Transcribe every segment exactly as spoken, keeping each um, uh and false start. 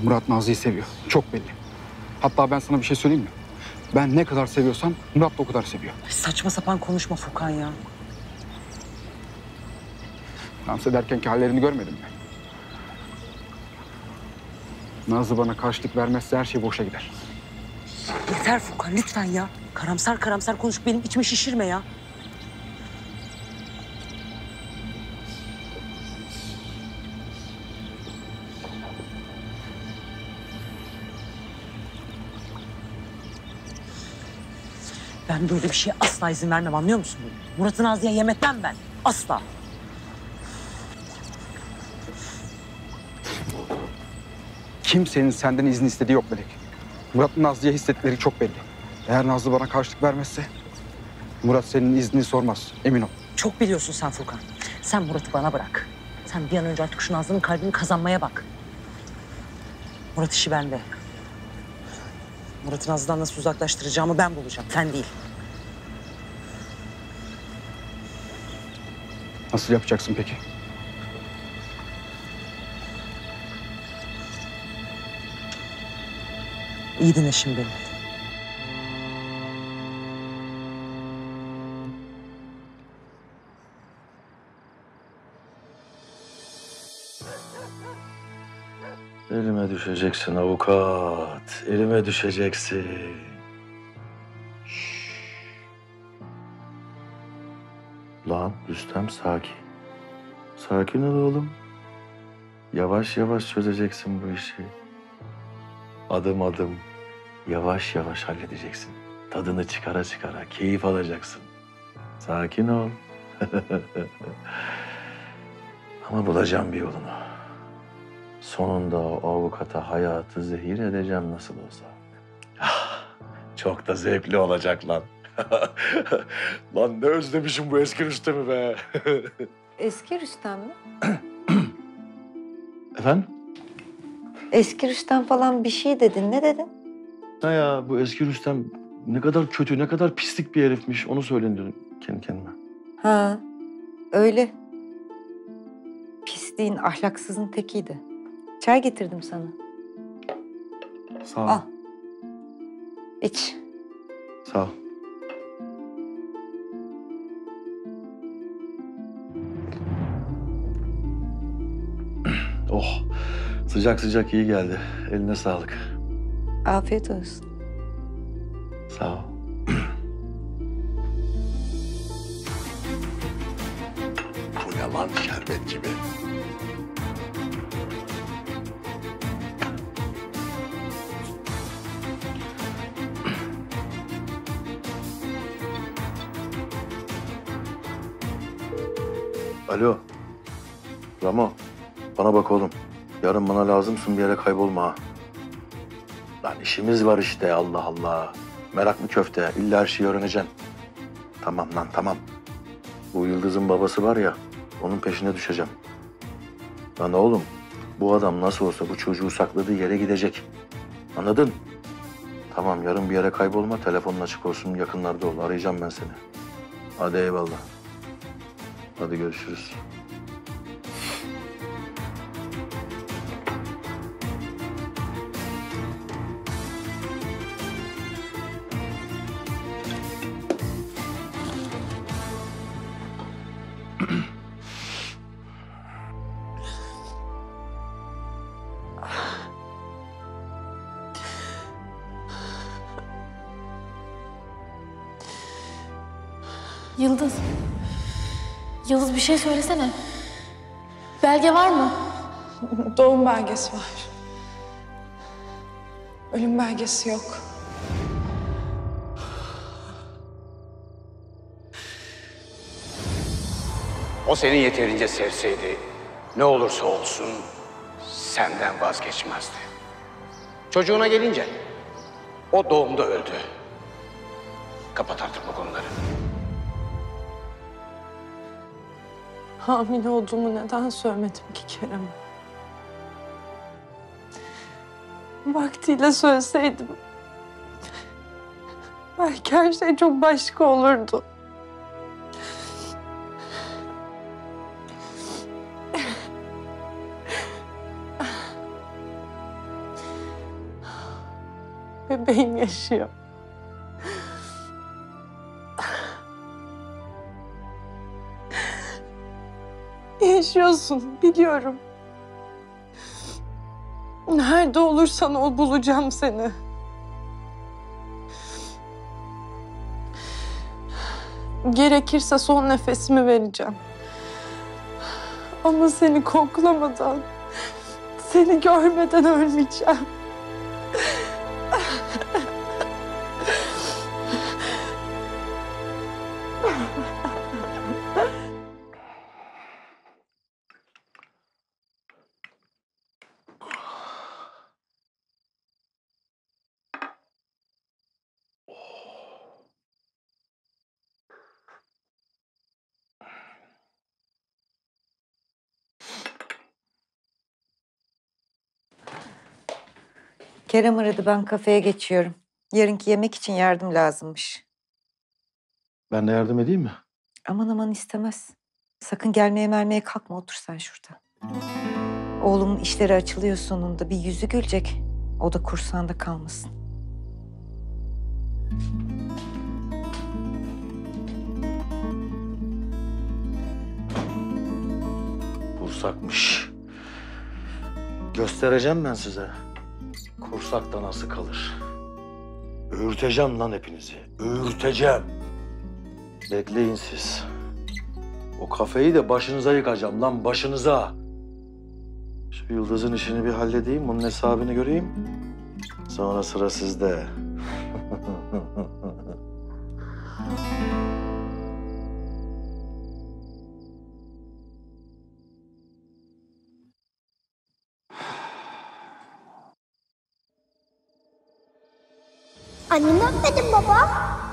Murat Nazlı'yı seviyor. Çok belli. Hatta ben sana bir şey söyleyeyim mi? Ben ne kadar seviyorsam Murat da o kadar seviyor. Saçma sapan konuşma Furkan ya. Dans ederkenki hallerini görmedin mi? Nazlı bana karşılık vermezse her şey boşa gider. Yeter Furkan lütfen ya. Karamsar karamsar konuş, benim içimi şişirme ya. Ben böyle bir şeye asla izin vermem, anlıyor musun beni? Murat'ın Nazlı'ya yem etmem ben. Asla. Kimsenin senden izin istediği yok Melek. Murat'ın Nazlı'ya hissettikleri çok belli. Eğer Nazlı bana karşılık vermezse Murat senin iznini sormaz, emin ol. Çok biliyorsun sen Furkan. Sen Murat'ı bana bırak. Sen bir an önce artık şu Nazlı'nın kalbini kazanmaya bak. Murat işi bende. Murat'ı Nazlı'dan nasıl uzaklaştıracağımı ben bulacağım, sen değil. Nasıl yapacaksın peki? İyi dinle şimdi beni. Elime düşeceksin avukat. Elime düşeceksin. Şşş. Lan Rüstem sakin. Sakin ol oğlum. Yavaş yavaş çözeceksin bu işi. Adım adım, yavaş yavaş halledeceksin. Tadını çıkara çıkara, keyif alacaksın. Sakin ol. Ama bulacağım bir yolunu. Sonunda o avukata hayatı zehir edeceğim nasıl olsa. Ah, çok da zevkli olacak lan. Lan ne özlemişim bu eski Rüstem'i be. Eski Rüstem mi? Efendim? Eski Rüstem falan bir şey dedin. Ne dedin? Ha ya bu eski Rüstem ne kadar kötü, ne kadar pislik bir herifmiş. Onu söyleyin dedim kendi kendime. Ha, öyle. Pisliğin, ahlaksızın tekiydi. Çay getirdim sana. Sağ ol. Al. İç. Sağ ol. Oh, sıcak sıcak iyi geldi. Eline sağlık. Afiyet olsun. Sağ ol. Bu ne lan şerbet gibi? Alo. Ramo, bana bak oğlum. Yarın bana lazımsın, bir yere kaybolma ha. Lan işimiz var işte, Allah Allah. Meraklı köfte, illa her şeyi öğreneceksin. Tamam lan, tamam. Bu Yıldız'ın babası var ya, onun peşine düşeceğim. Lan oğlum, bu adam nasıl olsa bu çocuğu sakladığı yere gidecek. Anladın? Tamam, yarın bir yere kaybolma, telefonun açık olsun, yakınlarda ol. Arayacağım ben seni. Hadi eyvallah. Hadi görüşürüz. Yıldız. Yıldız bir şey söylesene. Belge var mı? Doğum belgesi var. Ölüm belgesi yok. O seni yeterince sevseydi ne olursa olsun senden vazgeçmezdi. Çocuğuna gelince o doğumda öldü. Kapat artık bu konuları. Hamile olduğumu neden söylemedim ki Kerem? Vaktiyle söyleseydim belki her şey çok başka olurdu. bebeğim yaşıyor. Yaşıyorsun, biliyorum. Nerede olursan ol, bulacağım seni. Gerekirse son nefesimi vereceğim. Ama seni koklamadan, seni görmeden ölmeyeceğim. Kerem aradı, ben kafeye geçiyorum. Yarınki yemek için yardım lazımmış. Ben de yardım edeyim mi? Aman aman istemez. Sakın gelmeye mermeye kalkma, otur sen şurada. Oğlumun işleri açılıyor sonunda. Bir yüzü gülecek. O da kursağında kalmasın. Kursakmış. Göstereceğim ben size. Kursakta nasıl kalır? Öğürteceğim lan hepinizi. Öğürteceğim. Bekleyin siz. O kafeyi de başınıza yıkacağım lan, başınıza. Şu Yıldız'ın işini bir halledeyim, onun hesabını göreyim. Sonra sıra sizde. Annemi öpmedim baba.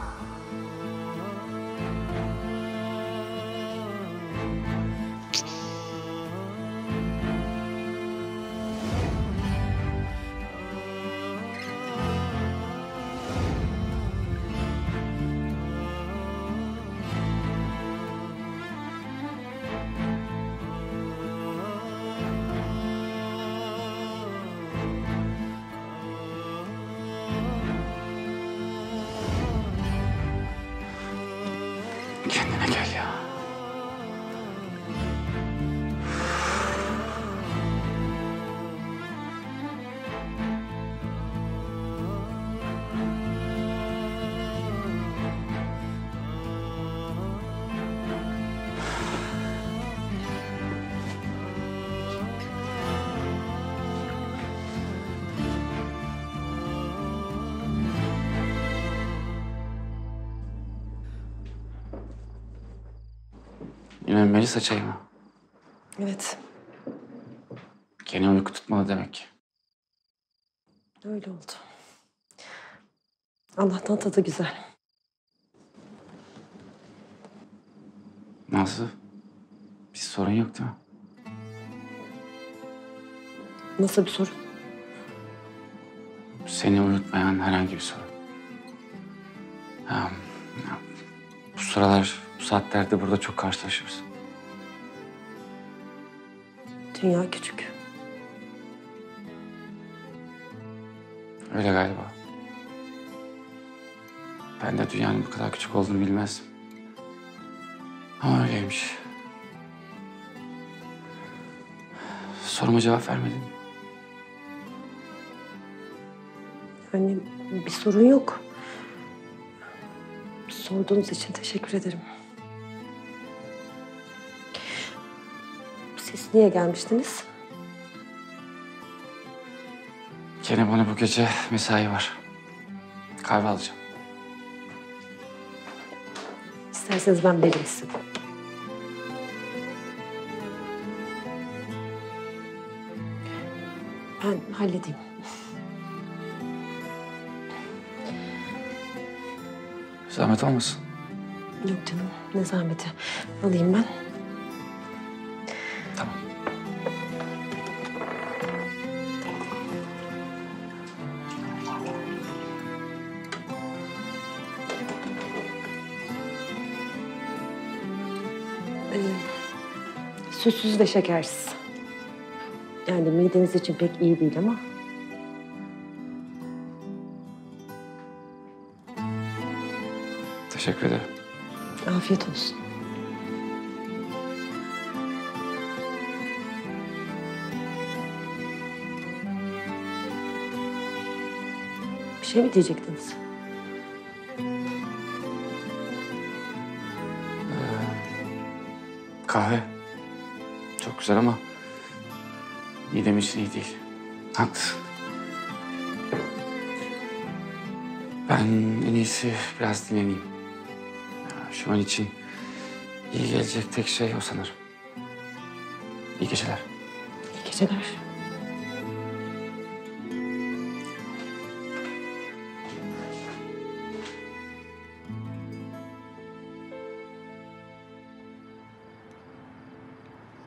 Kendine gel ya. Yine Melisa çayı mı? Evet, Gene uyku tutmadı demek ki. öyle oldu. Allah'tan tadı güzel. Nazlı, bir sorun yok değil mi? Nasıl bir sorun? Seni uyutmayan herhangi bir sorun. Ha, ya, bu sıralar, bu saatlerde burada çok karşılaşırız. Dünya küçük. Öyle galiba. Ben de dünyanın bu kadar küçük olduğunu bilmezdim. Ama öyleymiş. Soruma cevap vermedin. Yani bir sorun yok. Sorduğunuz için teşekkür ederim. Siz niye gelmiştiniz? Gene bana bu gece mesai var. Kahve alacağım. İsterseniz ben vereyim size. Ben halledeyim. Zahmet olmasın. Yok canım, ne zahmeti. Alayım ben. Tamam. Ee, sütsüz ve şekersiz. Yani mideniz için pek iyi değil ama. Teşekkür ederim. Afiyet olsun. Bir şey mi diyecektiniz? Kahve. Çok güzel ama midem için iyi değil. Haklısın. Ben en iyisi biraz dinleneyim. Ya, şu an için iyi gelecek tek şey o sanırım. İyi geceler. İyi geceler.